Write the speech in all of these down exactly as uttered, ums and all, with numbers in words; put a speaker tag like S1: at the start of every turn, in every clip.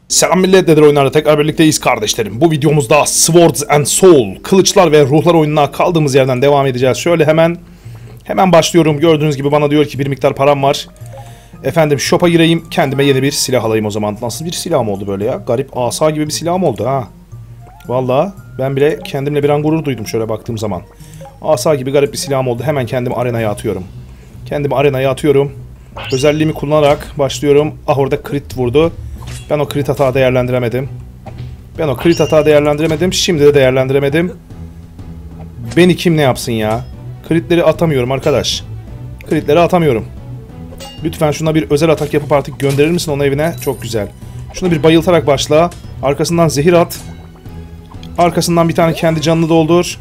S1: Selam millet, nedir oyunlarda tekrar birlikteyiz kardeşlerim. Bu videomuzda Swords and Soul, Kılıçlar ve Ruhlar oyununa kaldığımız yerden devam edeceğiz. Şöyle hemen hemen başlıyorum. Gördüğünüz gibi bana diyor ki bir miktar param var. Efendim shop'a gireyim, kendime yeni bir silah alayım o zaman. Nasıl bir silah mı oldu böyle ya? Garip asa gibi bir silah mı oldu ha? Vallahi ben bile kendimle bir an gurur duydum şöyle baktığım zaman. Asa gibi garip bir silahım oldu. Hemen kendimi arenaya atıyorum. Kendimi arenaya atıyorum. Özelliğimi kullanarak başlıyorum. Ah, orada crit vurdu. Ben o crit hata değerlendiremedim. Ben o crit hata değerlendiremedim. Şimdi de değerlendiremedim. Beni kim ne yapsın ya? Critleri atamıyorum arkadaş. Critleri atamıyorum. Lütfen şuna bir özel atak yapıp artık gönderir misin onu evine? Çok güzel. Şunu bir bayıltarak başla. Arkasından zehir at. Arkasından bir tane kendi canını doldur.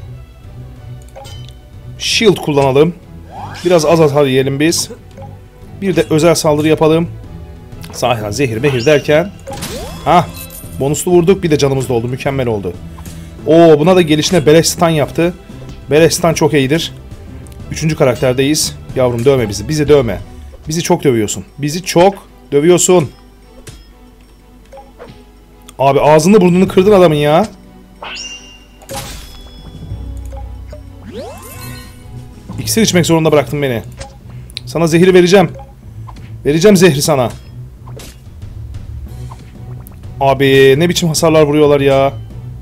S1: Shield kullanalım. Biraz az hasar yiyelim biz. Bir de özel saldırı yapalım. Sahiden zehir mehir derken. Hah. Bonuslu vurduk. Bir de canımız doldu. Mükemmel oldu. Oo, buna da gelişine beleş stun yaptı. Beleş stun çok iyidir. Üçüncü karakterdeyiz. Yavrum dövme bizi. Bizi dövme. Bizi çok dövüyorsun. Bizi çok dövüyorsun. Abi ağzını burnunu kırdın adamın ya. İksir içmek zorunda bıraktın beni. Sana zehri vereceğim. Vereceğim zehri sana. Abi ne biçim hasarlar vuruyorlar ya.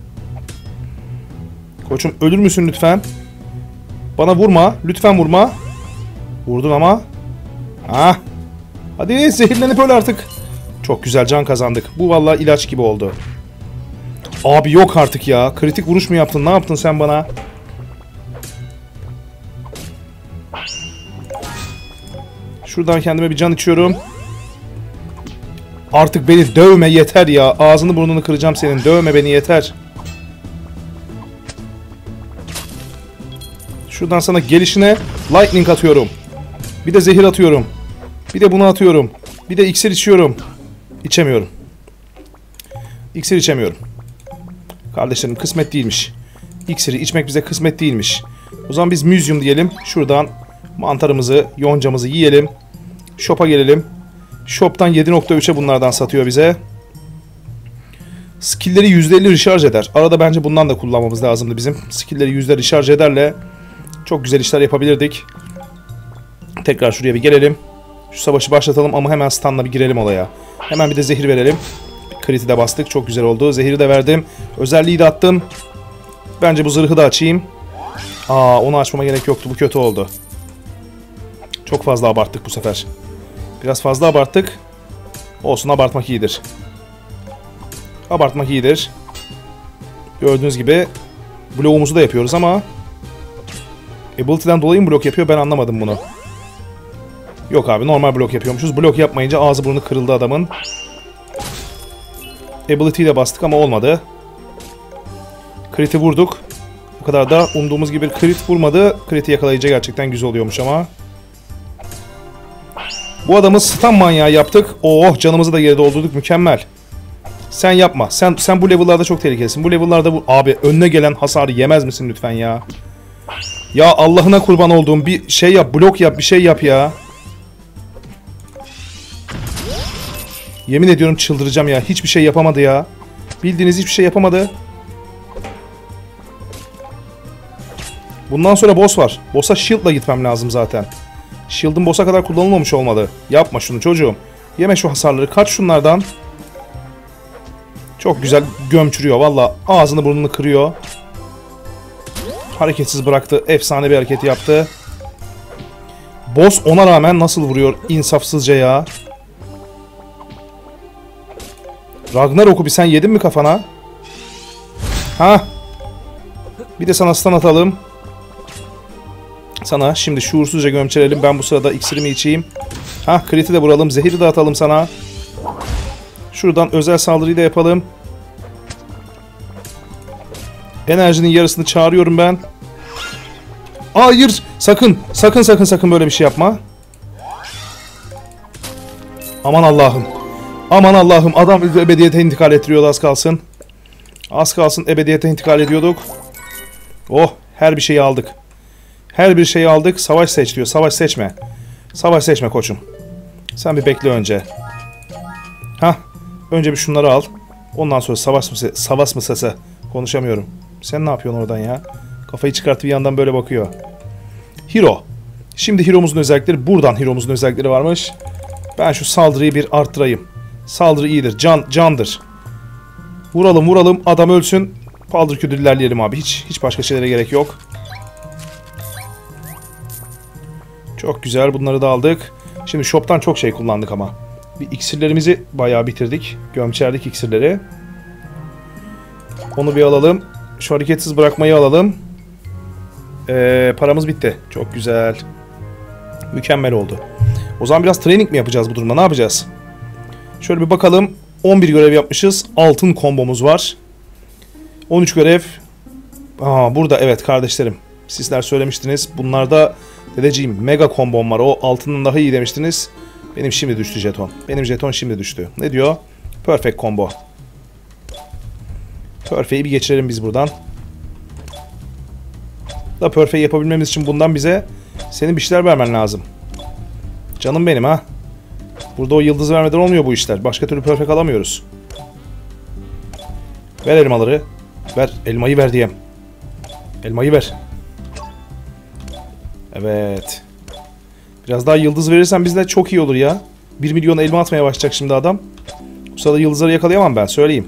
S1: Koçum ölür müsün lütfen? Bana vurma. Lütfen vurma. Vurdun ama. Ah. Hadi zehirlenip öl artık. Çok güzel can kazandık. Bu vallahi ilaç gibi oldu. Abi yok artık ya. Kritik vuruş mu yaptın? Ne yaptın sen bana? Şuradan kendime bir can içiyorum. Artık beni dövme yeter ya. Ağzını burnunu kıracağım senin. Dövme beni yeter. Şuradan sana gelişine lightning atıyorum. Bir de zehir atıyorum. Bir de bunu atıyorum. Bir de iksir içiyorum. İçemiyorum. İksir içemiyorum. Kardeşlerim kısmet değilmiş. İksiri içmek bize kısmet değilmiş. O zaman biz museum diyelim. Şuradan mantarımızı, yoncamızı yiyelim. Shop'a gelelim. Shop'tan yedi nokta üçe bunlardan satıyor bize. Skill'leri yüzde elli recharge eder. Arada bence bundan da kullanmamız lazımdı bizim. Skill'leri yüzde recharge ederle çok güzel işler yapabilirdik. Tekrar şuraya bir gelelim. Şu savaşı başlatalım ama hemen stun'la bir girelim olaya. Hemen bir de zehir verelim. Crit'i de bastık. Çok güzel oldu. Zehiri de verdim. Özelliği de attım. Bence bu zırhı da açayım. Aa, onu açmama gerek yoktu. Bu kötü oldu. Çok fazla abarttık bu sefer. Biraz fazla abarttık. Olsun, abartmak iyidir. Abartmak iyidir. Gördüğünüz gibi bloğumuzu da yapıyoruz ama ability'den dolayı mı blok yapıyor, ben anlamadım bunu. Yok abi, normal blok yapıyormuşuz. Blok yapmayınca ağzı burnu kırıldı adamın. Ability ile bastık ama olmadı. Crit'i vurduk. O kadar da umduğumuz gibi bir crit vurmadı. Crit'i yakalayınca gerçekten güzel oluyormuş ama. Bu adamı stun manyağı yaptık. Oh, canımızı da geri doldurduk. Mükemmel. Sen yapma. Sen sen bu level'larda çok tehlikelisin. Bu level'larda bu abi önüne gelen hasarı yemez misin lütfen ya? Ya Allah'ına kurban olduğum bir şey yap, blok yap, bir şey yap ya. Yemin ediyorum çıldıracağım ya. Hiçbir şey yapamadı ya. Bildiğiniz hiçbir şey yapamadı. Bundan sonra boss var. Boss'a shield'la gitmem lazım zaten. Shield'ın boss'a kadar kullanılmamış olmalı. Yapma şunu çocuğum. Yeme şu hasarları. Kaç şunlardan. Çok güzel gömçürüyor. Valla ağzını burnunu kırıyor. Hareketsiz bıraktı. Efsane bir hareket yaptı. Boss ona rağmen nasıl vuruyor insafsızca ya. Ragnarok'u bir sen yedin mi kafana? Ha? Bir de sana stun atalım. Sana şimdi şuursuzca gömçerelim. Ben bu sırada iksirimi içeyim. Ha, crit'i de vuralım. Zehiri de atalım sana. Şuradan özel saldırıyı da yapalım. Enerjinin yarısını çağırıyorum ben. Hayır! Sakın! Sakın sakın sakın böyle bir şey yapma. Aman Allah'ım. Aman Allah'ım. Adam ebediyete intikal ettiriyordu az kalsın. Az kalsın ebediyete intikal ediyorduk. Oh! Her bir şeyi aldık. Her bir şeyi aldık. Savaş seç diyor. Savaş seçme. Savaş seçme koçum. Sen bir bekle önce. Hah. Önce bir şunları al. Ondan sonra savaş mı savaş mı sese konuşamıyorum. Sen ne yapıyorsun oradan ya? Kafayı çıkartıp bir yandan böyle bakıyor. Hero. Şimdi Hero'muzun özellikleri. Buradan Hero'muzun özellikleri varmış. Ben şu saldırıyı bir arttırayım. Saldırı iyidir. Can, candır. Vuralım vuralım. Adam ölsün. Paldır küldür ilerleyelim abi. Hiç, hiç başka şeylere gerek yok. Çok güzel. Bunları da aldık. Şimdi shop'tan çok şey kullandık ama. Bir iksirlerimizi bayağı bitirdik. Gömçerdik iksirleri. Onu bir alalım. Şu hareketsiz bırakmayı alalım. Ee, paramız bitti. Çok güzel. Mükemmel oldu. O zaman biraz training mi yapacağız bu durumda? Ne yapacağız? Şöyle bir bakalım. on bir görev yapmışız. Altın kombomuz var. on üç görev. Aa, burada evet kardeşlerim. Sizler söylemiştiniz. Bunlarda dedeciğim mega kombom var. O altının daha iyi demiştiniz. Benim şimdi düştü jeton. Benim jeton şimdi düştü. Ne diyor? Perfect combo. Perfect'i bir geçirelim biz buradan. Da perfect yapabilmemiz için bundan bize senin bir şeyler vermen lazım. Canım benim ha. Burada o yıldız vermeden olmuyor bu işler. Başka türlü perfect alamıyoruz. Ver elmaları. Ver. Elmayı ver diyeyim. Elmayı ver. Evet. Biraz daha yıldız verirsen bizde çok iyi olur ya. bir milyon elma atmaya başlayacak şimdi adam. Bu sırada yıldızları yakalayamam ben. Söyleyeyim.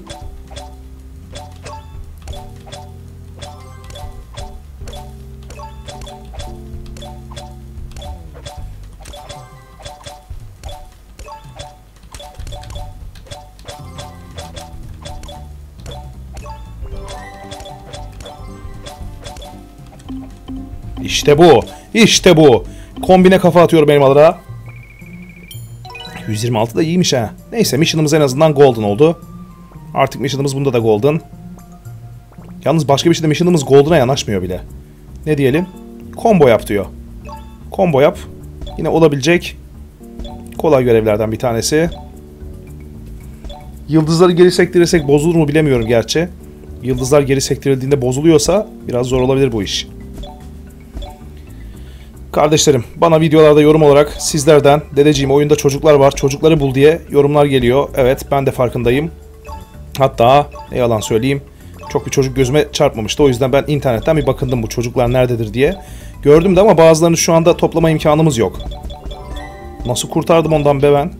S1: İşte bu. İşte bu. Kombine kafa atıyorum elmalara. yüz yirmi altı da iyiymiş ha. Neyse mission'ımız en azından golden oldu. Artık mission'ımız bunda da golden. Yalnız başka bir şeyde mission'ımız golden'a yanaşmıyor bile. Ne diyelim? Combo yap diyor. Combo yap. Yine olabilecek kolay görevlerden bir tanesi. Yıldızları geri sektirirsek bozulur mu bilemiyorum gerçi. Yıldızlar geri sektirildiğinde bozuluyorsa biraz zor olabilir bu iş. Kardeşlerim bana videolarda yorum olarak sizlerden dedeciğim oyunda çocuklar var çocukları bul diye yorumlar geliyor. Evet ben de farkındayım. Hatta ne yalan söyleyeyim çok bir çocuk gözüme çarpmamıştı. O yüzden ben internetten bir bakındım bu çocuklar nerededir diye. Gördüm de ama bazılarını şu anda toplama imkanımız yok. Nasıl kurtardım ondan be ben?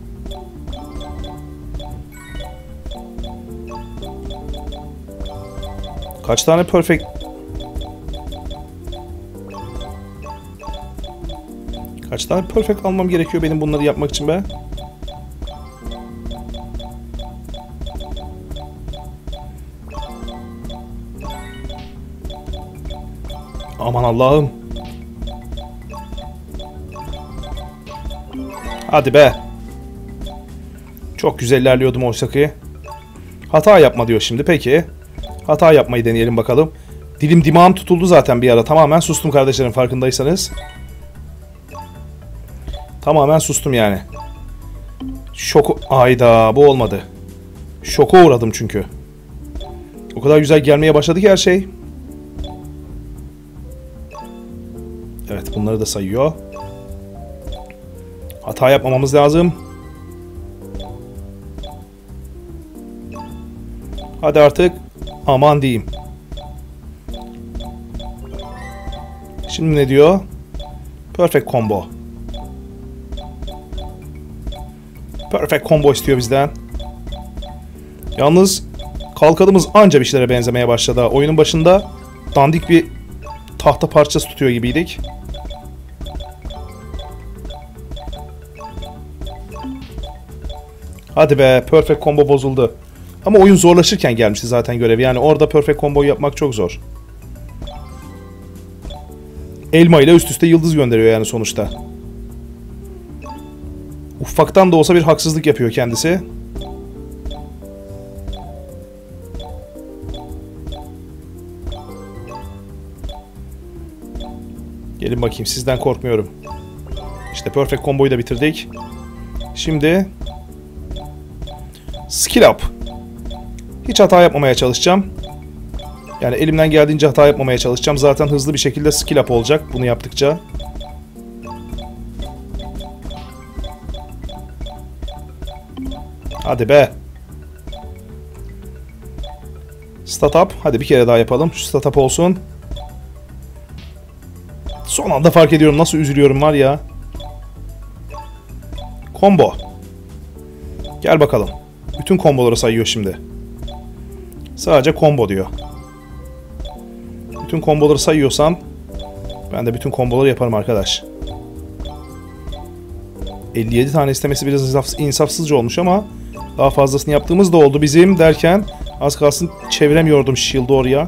S1: Kaç tane perfect... Kaç tane perfect almam gerekiyor benim bunları yapmak için be? Aman Allah'ım. Hadi be. Çok güzel ilerliyordum oysa ki. Hata yapma diyor şimdi. Peki. Hata yapmayı deneyelim bakalım. Dilim dimağım tutuldu zaten bir ara. Tamamen sustum kardeşlerim farkındaysanız. Tamamen sustum yani. Şok... Ayda bu olmadı. Şoka uğradım çünkü. O kadar güzel gelmeye başladı ki her şey. Evet bunları da sayıyor. Hata yapmamamız lazım. Hadi artık. Aman diyeyim. Şimdi ne diyor? Perfect combo. Perfect combo istiyor bizden. Yalnız kalkanımız anca bir şeylere benzemeye başladı. Oyunun başında dandik bir tahta parçası tutuyor gibiydik. Hadi be perfect combo bozuldu. Ama oyun zorlaşırken gelmişti zaten görev. Yani orada perfect combo'yu yapmak çok zor. Elma ile üst üste yıldız gönderiyor yani sonuçta. Ufaktan da olsa bir haksızlık yapıyor kendisi. Gelin bakayım sizden korkmuyorum. İşte perfect combo'yu da bitirdik. Şimdi skill up. Hiç hata yapmamaya çalışacağım. Yani elimden geldiğince hata yapmamaya çalışacağım. Zaten hızlı bir şekilde skill up olacak bunu yaptıkça. Hadi be. Stat up. Hadi bir kere daha yapalım. Şu stat up olsun. Son anda fark ediyorum. Nasıl üzülüyorum var ya. Combo. Gel bakalım. Bütün komboları sayıyor şimdi. Sadece combo diyor. Bütün komboları sayıyorsan ben de bütün komboları yaparım arkadaş. elli yedi tane istemesi biraz insaf, insafsızca olmuş ama daha fazlasını yaptığımız da oldu bizim derken az kalsın çeviremiyordum shield'ı oraya.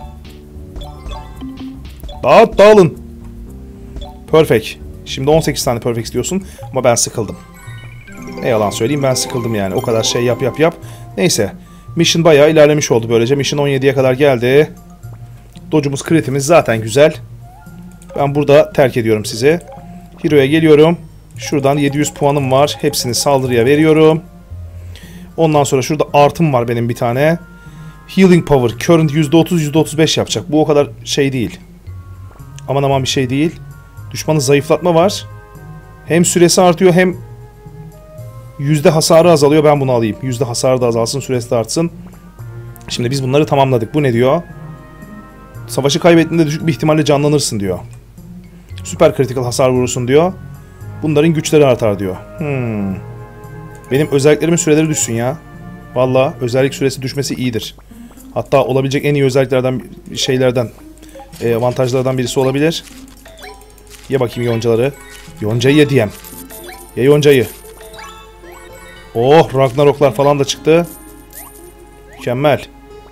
S1: Dağıt, dağılın. Perfect. Şimdi on sekiz tane perfect diyorsun ama ben sıkıldım. Ne yalan söyleyeyim, ben sıkıldım yani. O kadar şey yap yap yap. Neyse. Mission bayağı ilerlemiş oldu böylece. Mission on yediye kadar geldi. Dodge'umuz, crit'imiz zaten güzel. Ben burada terk ediyorum sizi. Hero'ya geliyorum. Şuradan yedi yüz puanım var. Hepsini saldırıya veriyorum. Ondan sonra şurada artım var benim bir tane. Healing Power. Current yüzde otuz yüzde otuz beş yapacak. Bu o kadar şey değil. Aman aman bir şey değil. Düşmanı zayıflatma var. Hem süresi artıyor hem yüzde hasarı azalıyor. Ben bunu alayım. Yüzde hasarı da azalsın, süresi de artsın. Şimdi biz bunları tamamladık. Bu ne diyor? Savaşı kaybettiğinde düşük bir ihtimalle canlanırsın diyor. Süper kritikal hasar vurursun diyor. Bunların güçleri artar diyor. Hmm. Benim özelliklerimin süreleri düşsün ya. Valla özellik süresi düşmesi iyidir. Hatta olabilecek en iyi özelliklerden, şeylerden, e, avantajlardan birisi olabilir. Ye bakayım yoncaları. Yoncayı ye diyem. Ye yoncayı. Oh, Ragnaroklar falan da çıktı. Mükemmel.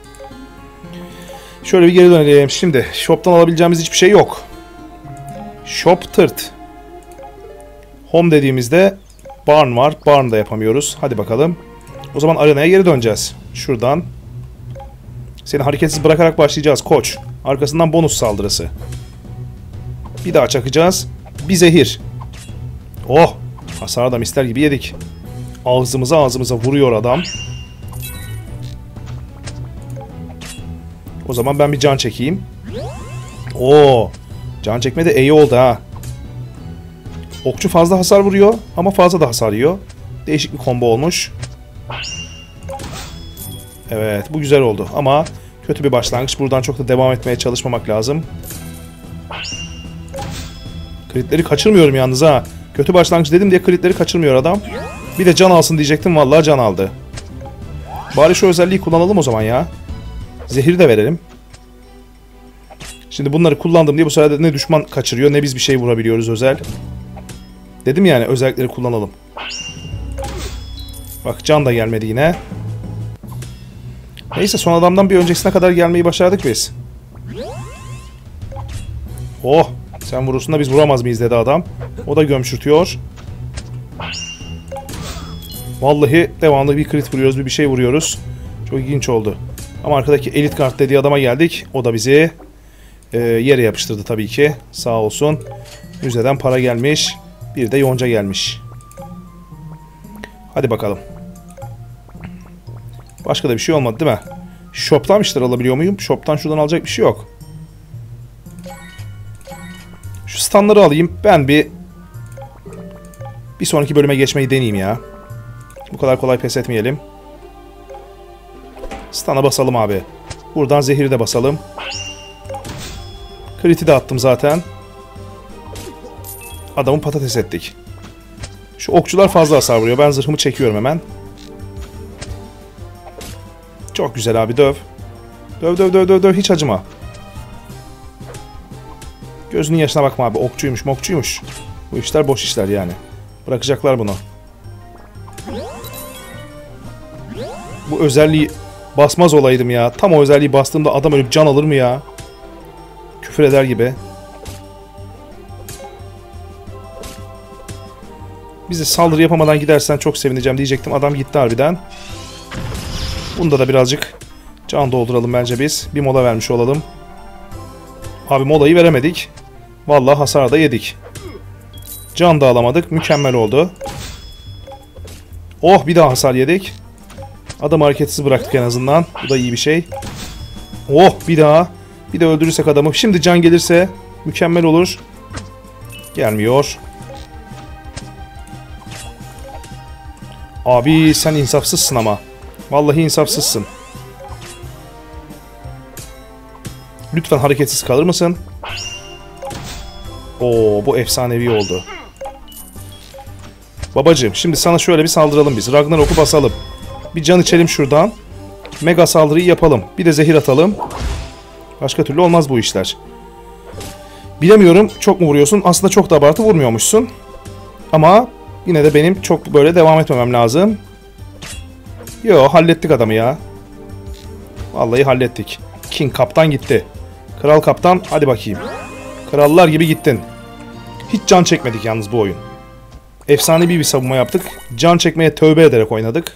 S1: Şöyle bir geri dönelim. Şimdi shop'tan alabileceğimiz hiçbir şey yok. Shop tırt. Home dediğimizde barn var. Barn da yapamıyoruz. Hadi bakalım. O zaman arenaya geri döneceğiz. Şuradan. Seni hareketsiz bırakarak başlayacağız koç. Arkasından bonus saldırısı. Bir daha çakacağız. Bir zehir. Oh! Hasarı da mister gibi yedik. Ağzımıza ağzımıza vuruyor adam. O zaman ben bir can çekeyim. Oo! Can çekme de iyi oldu ha. Okçu fazla hasar vuruyor ama fazla da hasar yiyor. Değişik bir combo olmuş. Evet, bu güzel oldu ama kötü bir başlangıç. Buradan çok da devam etmeye çalışmamak lazım. Critleri kaçırmıyorum yalnız ha. Kötü başlangıç dedim diye critleri kaçırmıyor adam. Bir de can alsın diyecektim, vallahi can aldı. Bari şu özelliği kullanalım o zaman ya. Zehiri de verelim. Şimdi bunları kullandım diye bu sefer de ne düşman kaçırıyor ne biz bir şey vurabiliyoruz özel. Dedim yani özellikleri kullanalım. Bak can da gelmedi yine. Neyse, son adamdan bir öncesine kadar gelmeyi başardık biz. Oh! Sen vurursun da biz vuramaz mıyız dedi adam. O da gömçürtüyor. Vallahi devamlı bir crit vuruyoruz, bir bir şey vuruyoruz. Çok ilginç oldu. Ama arkadaki elit kart dediği adama geldik. O da bizi e, yere yapıştırdı tabii ki. Sağ olsun. Müzeden para gelmiş. Bir de yonca gelmiş. Hadi bakalım. Başka da bir şey olmadı değil mi? Shop'tan bir şeyler alabiliyor muyum? Shop'tan şuradan alacak bir şey yok. Şu standları alayım. Ben bir bir sonraki bölüme geçmeyi deneyeyim ya. Bu kadar kolay pes etmeyelim. Stun'a basalım abi. Buradan zehiri de basalım. Crit'i de attım zaten. Adamı patates ettik. Şu okçular fazla hasar vuruyor. Ben zırhımı çekiyorum hemen. Çok güzel abi, döv. Döv döv döv döv döv, hiç acıma. Gözünün yaşına bakma abi. Okçuymuş mokçuymuş. Bu işler boş işler yani. Bırakacaklar bunu. Bu özelliği basmaz olaydım ya. Tam o özelliği bastığımda adam ölüp can alır mı ya? Küfür eder gibi. Bize saldırı yapamadan gidersen çok sevineceğim diyecektim. Adam gitti harbiden. Bunda da birazcık can dolduralım bence biz. Bir mola vermiş olalım. Abi molayı veremedik. Vallahi hasar da yedik. Can da alamadık. Mükemmel oldu. Oh, bir daha hasar yedik. Adamı hareketsiz bıraktık en azından. Bu da iyi bir şey. Oh, bir daha. Bir de öldürürsek adamı. Şimdi can gelirse mükemmel olur. Gelmiyor. Abi sen insafsızsın ama. Vallahi insafsızsın. Lütfen hareketsiz kalır mısın? Oo, bu efsanevi oldu. Babacığım şimdi sana şöyle bir saldıralım biz. Ragnarok'u basalım. Bir can içelim şuradan. Mega saldırıyı yapalım. Bir de zehir atalım. Başka türlü olmaz bu işler. Bilemiyorum, çok mu vuruyorsun? Aslında çok da abartı vurmuyormuşsun. Ama yine de benim çok böyle devam etmemem lazım. Yo, hallettik adamı ya. Vallahi hallettik. King kaptan gitti. Kral kaptan hadi bakayım. Krallar gibi gittin. Hiç can çekmedik yalnız bu oyun. Efsanevi bir savunma yaptık. Can çekmeye tövbe ederek oynadık.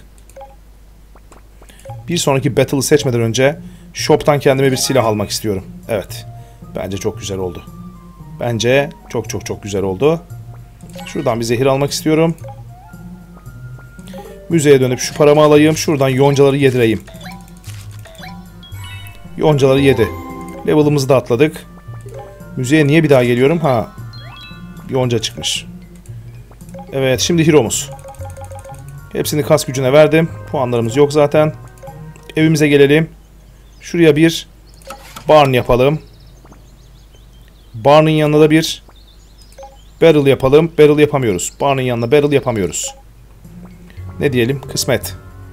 S1: Bir sonraki battle'ı seçmeden önce shop'tan kendime bir silah almak istiyorum. Evet. Bence çok güzel oldu. Bence çok çok çok güzel oldu. Şuradan bir zehir almak istiyorum. Müzeye dönüp şu paramı alayım. Şuradan yoncaları yedireyim. Yoncaları yedi. Level'ımızı da atladık. Müzeye niye bir daha geliyorum? Ha. Yonca çıkmış. Evet, şimdi Hero'muz. Hepsini kas gücüne verdim. Puanlarımız yok zaten. Evimize gelelim. Şuraya bir barn yapalım. Barn'ın yanına da bir barrel yapalım. Barrel yapamıyoruz. Barn'ın yanına barrel yapamıyoruz. Ne diyelim? Kısmet.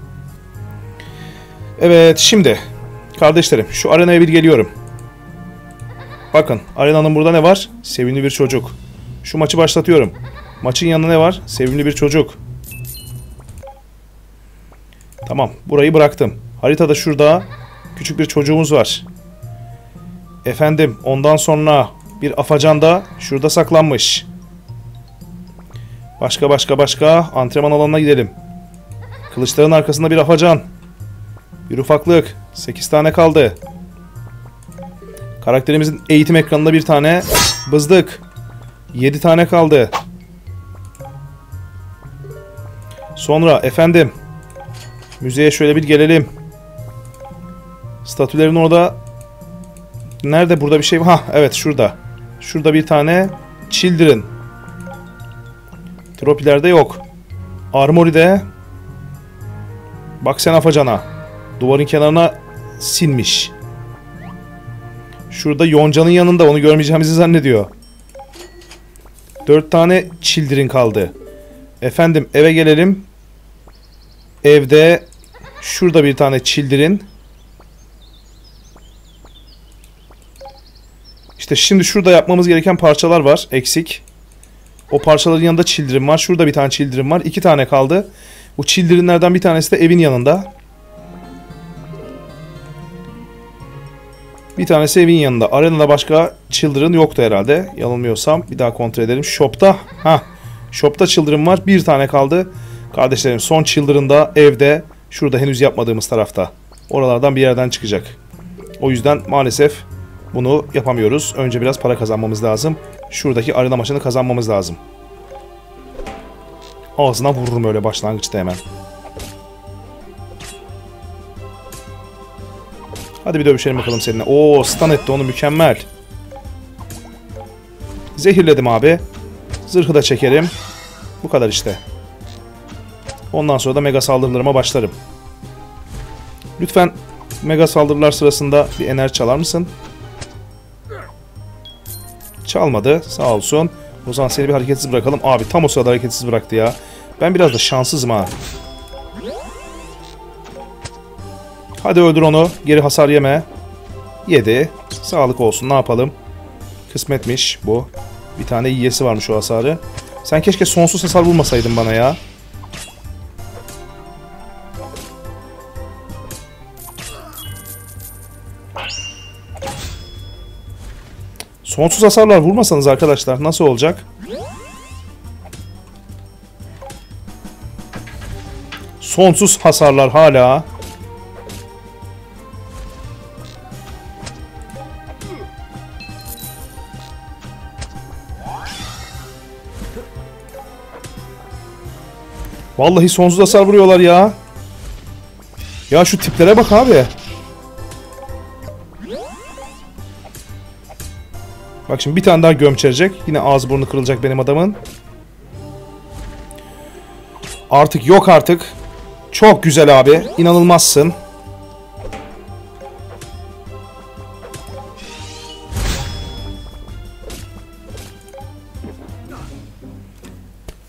S1: Evet, şimdi kardeşlerim şu arenaya bir geliyorum. Bakın, arenanın burada ne var? Sevimli bir çocuk. Şu maçı başlatıyorum. Maçın yanında ne var? Sevimli bir çocuk. Tamam, burayı bıraktım. Haritada şurada küçük bir çocuğumuz var. Efendim, ondan sonra bir afacan da şurada saklanmış. Başka başka başka antrenman alanına gidelim. Kılıçların arkasında bir afacan. Bir ufaklık. sekiz tane kaldı. Karakterimizin eğitim ekranında bir tane bızdık. yedi tane kaldı. Sonra efendim müzeye şöyle bir gelelim. Statülerin orada. Nerede? Burada bir şey var. Ha evet, şurada. Şurada bir tane Children. Tropilerde yok. Armory'de. Bak sen afacana. Duvarın kenarına sinmiş. Şurada yoncanın yanında, onu görmeyeceğimizi zannediyor. Dört tane Children kaldı. Efendim eve gelelim. Evde şurada bir tane Children. İşte şimdi şurada yapmamız gereken parçalar var. Eksik. O parçaların yanında Children var. Şurada bir tane Children var. İki tane kaldı. Bu Children'lerden bir tanesi de evin yanında. Bir tanesi evin yanında. Arenada başka Children yoktu herhalde. Yanılmıyorsam. Bir daha kontrol edelim. Shop'ta. Ha. Shop'ta Children var. Bir tane kaldı. Kardeşlerim, son Children da evde. Şurada henüz yapmadığımız tarafta. Oralardan bir yerden çıkacak. O yüzden maalesef bunu yapamıyoruz. Önce biraz para kazanmamız lazım. Şuradaki arena maçını kazanmamız lazım. Ağzına vururum öyle başlangıçta hemen. Hadi bir dövüşelim bakalım seninle. Oo, stun etti onu, mükemmel. Zehirledim abi. Zırhı da çekerim. Bu kadar işte. Ondan sonra da mega saldırılarıma başlarım. Lütfen mega saldırılar sırasında bir enerji çalar mısın? Çalmadı. Sağ olsun. O zaman seni bir hareketsiz bırakalım. Abi tam o sırada hareketsiz bıraktı ya. Ben biraz da şanssızım ha. Hadi öldür onu. Geri hasar yeme. Yedi. Sağlık olsun. Ne yapalım? Kısmetmiş bu. Bir tane yiyesi varmış o hasarı. Sen keşke sonsuz hasar vurmasaydın bana ya. Sonsuz hasarlar vurmasanız arkadaşlar nasıl olacak? Sonsuz hasarlar hala. Vallahi sonsuz hasar vuruyorlar ya. Ya şu tiplere bak abi. Bak şimdi bir tane daha gömçerecek. Yine ağzı burnu kırılacak benim adamın. Artık yok artık. Çok güzel abi. İnanılmazsın.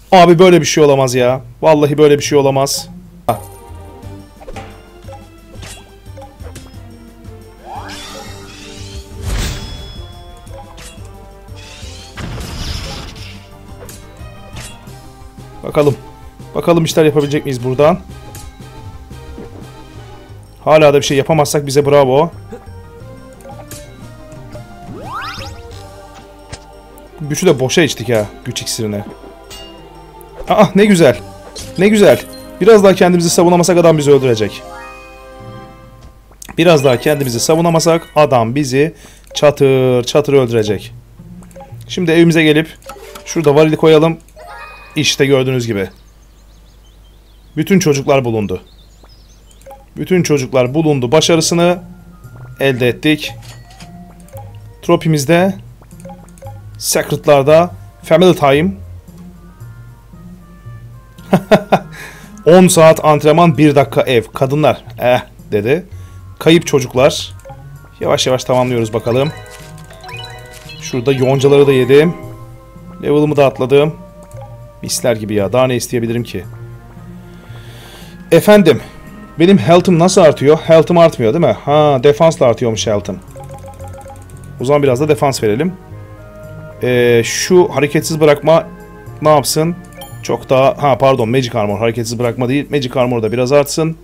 S1: Abi böyle bir şey olamaz ya. Vallahi böyle bir şey olamaz. Bakalım. Bakalım işler yapabilecek miyiz buradan? Hala da bir şey yapamazsak bize bravo. Gücü de boşa içtik ha. Güç iksirini. Aa ne güzel. Ne güzel. Biraz daha kendimizi savunamasak adam bizi öldürecek. Biraz daha kendimizi savunamasak adam bizi çatır çatır öldürecek. Şimdi evimize gelip şurada varili koyalım. İşte gördüğünüz gibi. Bütün çocuklar bulundu. Bütün çocuklar bulundu. Başarısını elde ettik. Tropimizde Secret'larda Family Time. on saat antrenman, bir dakika ev. Kadınlar eh dedi. Kayıp çocuklar. Yavaş yavaş tamamlıyoruz bakalım. Şurada yoncaları da yedim. Level'ımı da atladım. Misler gibi ya. Daha ne isteyebilirim ki? Efendim. Benim health'ım nasıl artıyor? Health'ım artmıyor değil mi? Ha, defansla artıyormuş health'ım. O zaman biraz da defans verelim. Ee, şu hareketsiz bırakma ne yapsın? Çok daha... Ha pardon, Magic Armor. Hareketsiz bırakma değil. Magic Armor da biraz artsın.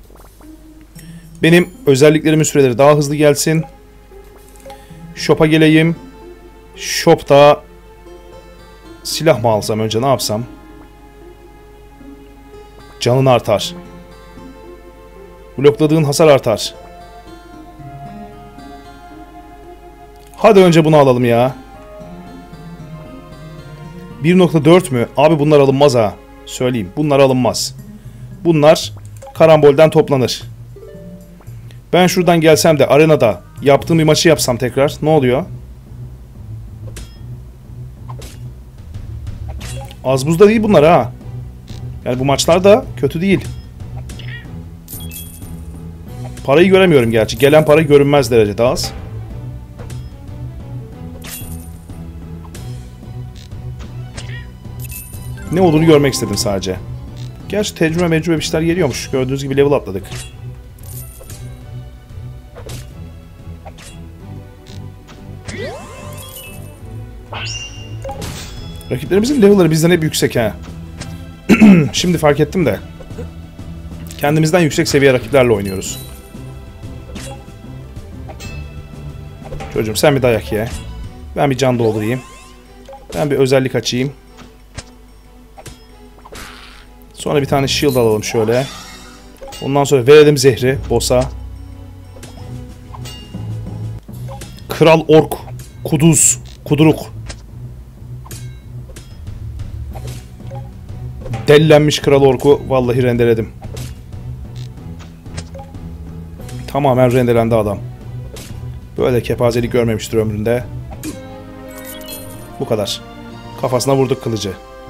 S1: Benim özelliklerimin süreleri daha hızlı gelsin. Shop'a geleyim. Shop'ta silah mı alsam önce, ne yapsam? Canın artar. Blokladığın hasar artar. Hadi önce bunu alalım ya. bir nokta dört mü? Abi bunlar alınmaz ha. Söyleyeyim. Bunlar alınmaz. Bunlar karambolden toplanır. Ben şuradan gelsem de arenada yaptığım bir maçı yapsam tekrar. Ne oluyor? Az buzda değil bunlar ha. Yani bu maçlar da kötü değil. Parayı göremiyorum gerçi. Gelen para görünmez derecede az. Ne olduğunu görmek istedim sadece. Gerçi tecrübe mecrübe bir şeyler geliyormuş. Gördüğünüz gibi level atladık. Rakiplerimizin level'ları bizden hep yüksek ha. Şimdi fark ettim de. Kendimizden yüksek seviye rakiplerle oynuyoruz. Çocuğum sen bir dayak ye. Ben bir can doldurayım. Ben bir özellik açayım. Sonra bir tane shield alalım şöyle. Ondan sonra verelim zehri boss'a. Kral Ork. Kuduz. Kuduruk. Dellenmiş Kral Ork'u vallahi rendeledim. Tamamen rendelendi adam. Böyle kepazelik görmemiştir ömründe. Bu kadar. Kafasına vurduk kılıcı.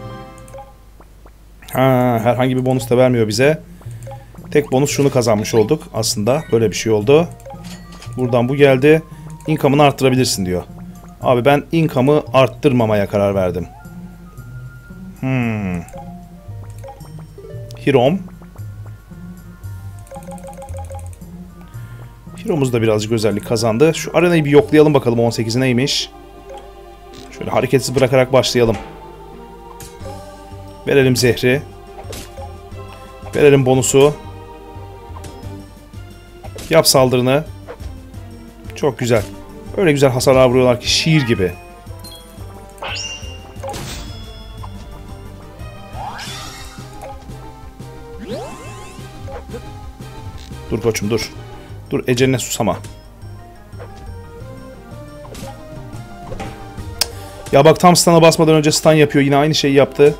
S1: Ha, herhangi bir bonus da vermiyor bize. Tek bonus şunu kazanmış olduk. Aslında böyle bir şey oldu. Buradan bu geldi. Income'ını arttırabilirsin diyor. Abi ben income'ı arttırmamaya karar verdim. Hmm. Hero'm. Hero'muz da birazcık özellik kazandı. Şu arenayı bir yoklayalım bakalım on sekizi neymiş. Şöyle hareketsiz bırakarak başlayalım. Verelim zehri. Verelim bonusu. Yap saldırını. Çok güzel. Öyle güzel hasarlar vuruyorlar ki şiir gibi. Dur koçum dur. Dur eceline susama. Ya bak tam stun'a basmadan önce stun yapıyor. Yine aynı şeyi yaptı.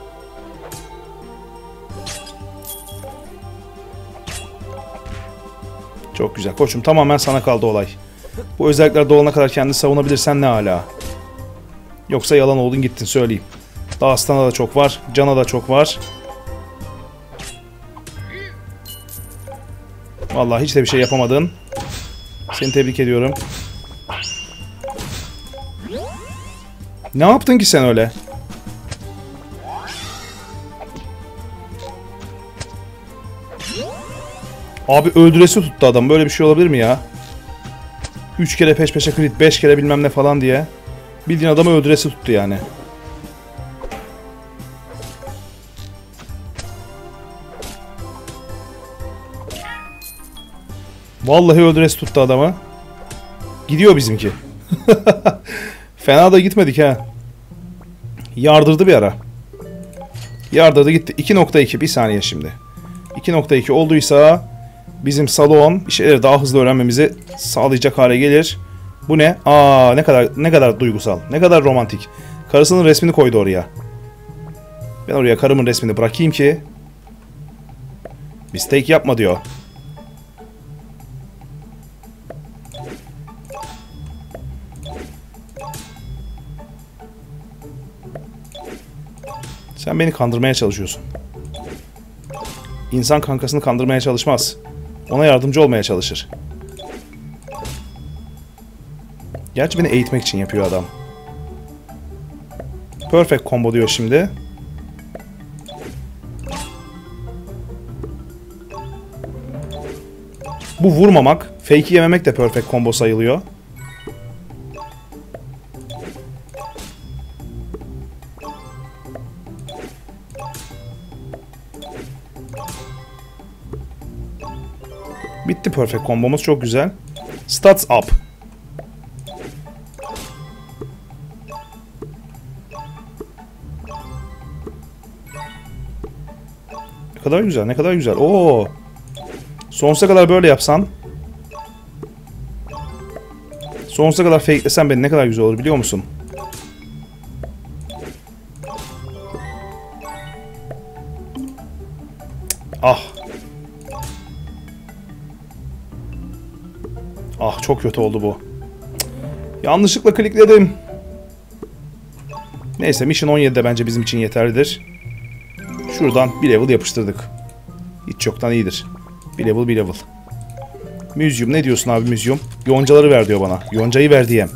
S1: Çok güzel. Koçum tamamen sana kaldı olay. Bu özellikler dolana kadar kendini savunabilirsen ne hala. Yoksa yalan oldun gittin söyleyeyim. Daha stun'a da çok var. Cana da çok var. Vallahi hiç de bir şey yapamadın. Seni tebrik ediyorum. Ne yaptın ki sen öyle? Abi öldüresi tuttu adam. Böyle bir şey olabilir mi ya? üç kere peş peşe crit, beş kere bilmem ne falan diye. Bildiğin adamı öldüresi tuttu yani. Vallahi öldüresi tuttu adamı. Gidiyor bizimki. Fena da gitmedik ha. Yardırdı bir ara. Yardırdı gitti. iki nokta iki bir saniye şimdi. iki nokta iki olduysa bizim salon bir şeyleri daha hızlı öğrenmemizi sağlayacak hale gelir. Bu ne? Aa, ne kadar ne kadar duygusal. Ne kadar romantik. Karısının resmini koydu oraya. Ben oraya karımın resmini bırakayım ki mistake yapma diyor. Sen beni kandırmaya çalışıyorsun. İnsan kankasını kandırmaya çalışmaz. Ona yardımcı olmaya çalışır. Gerçi beni eğitmek için yapıyor adam. Perfect combo diyor şimdi. Bu vurmamak, fake'i yememek de perfect combo sayılıyor. Bitti perfect kombomuz, çok güzel. Stats up. Ne kadar güzel, ne kadar güzel. Oo. Sonsuza kadar böyle yapsan. Sonsuza kadar fakelesen beni ne kadar güzel olur biliyor musun? Ah. Ah, çok kötü oldu bu. Yanlışlıkla klikledim. Neyse, Mission on yedi de bence bizim için yeterlidir. Şuradan bir level yapıştırdık. Hiç çoktan iyidir. Bir level bir level. Museum, ne diyorsun abi Museum? Yoncaları ver diyor bana. Yoncayı ver diyem.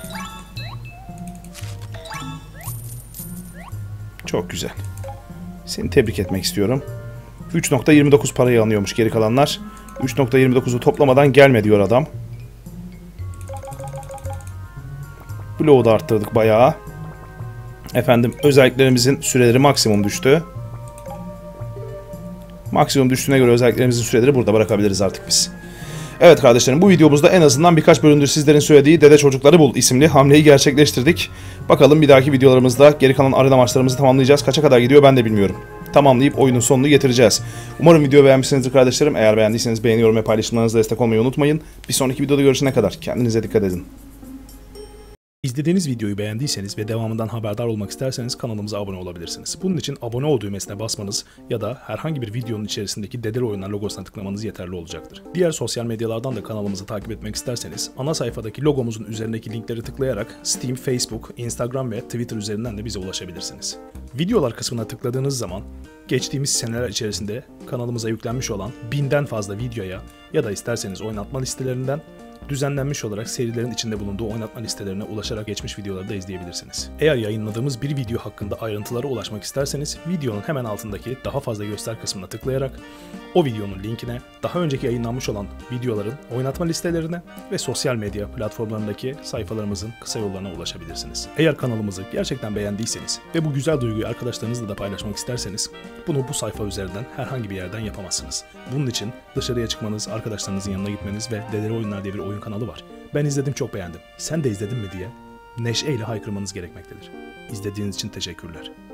S1: Çok güzel. Seni tebrik etmek istiyorum. üç nokta yirmi dokuz parayı alıyormuş geri kalanlar. üç nokta yirmi dokuzu toplamadan gelme diyor adam. Bloğu da arttırdık bayağı. Efendim, özelliklerimizin süreleri maksimum düştü. Maksimum düştüğüne göre özelliklerimizin süreleri burada bırakabiliriz artık biz. Evet kardeşlerim, bu videomuzda en azından birkaç bölümdür sizlerin söylediği Dede Çocukları Bul isimli hamleyi gerçekleştirdik. Bakalım bir dahaki videolarımızda geri kalan arena maçlarımızı tamamlayacağız. Kaça kadar gidiyor ben de bilmiyorum. Tamamlayıp oyunun sonunu getireceğiz. Umarım video beğenmişsinizdir kardeşlerim. Eğer beğendiyseniz beğeni, yorum ve paylaşımlarınızla destek olmayı unutmayın. Bir sonraki videoda görüşene kadar kendinize dikkat edin. İzlediğiniz videoyu beğendiyseniz ve devamından haberdar olmak isterseniz kanalımıza abone olabilirsiniz. Bunun için abone ol düğmesine basmanız ya da herhangi bir videonun içerisindeki Dedeli Oyunlar logosuna tıklamanız yeterli olacaktır. Diğer sosyal medyalardan da kanalımızı takip etmek isterseniz ana sayfadaki logomuzun üzerindeki linkleri tıklayarak Steam, Facebook, Instagram ve Twitter üzerinden de bize ulaşabilirsiniz. Videolar kısmına tıkladığınız zaman geçtiğimiz seneler içerisinde kanalımıza yüklenmiş olan binden fazla videoya ya da isterseniz oynatma listelerinden düzenlenmiş olarak serilerin içinde bulunduğu oynatma listelerine ulaşarak geçmiş videoları da izleyebilirsiniz. Eğer yayınladığımız bir video hakkında ayrıntılara ulaşmak isterseniz videonun hemen altındaki daha fazla göster kısmına tıklayarak o videonun linkine, daha önceki yayınlanmış olan videoların oynatma listelerine ve sosyal medya platformlarındaki sayfalarımızın kısa yollarına ulaşabilirsiniz. Eğer kanalımızı gerçekten beğendiyseniz ve bu güzel duyguyu arkadaşlarınızla da paylaşmak isterseniz bunu bu sayfa üzerinden herhangi bir yerden yapamazsınız. Bunun için dışarıya çıkmanız, arkadaşlarınızın yanına gitmeniz ve Dedeli Oyunlar diye bir oyun kanalı var. Ben izledim, çok beğendim. Sen de izledin mi diye neşeyle haykırmanız gerekmektedir. İzlediğiniz için teşekkürler.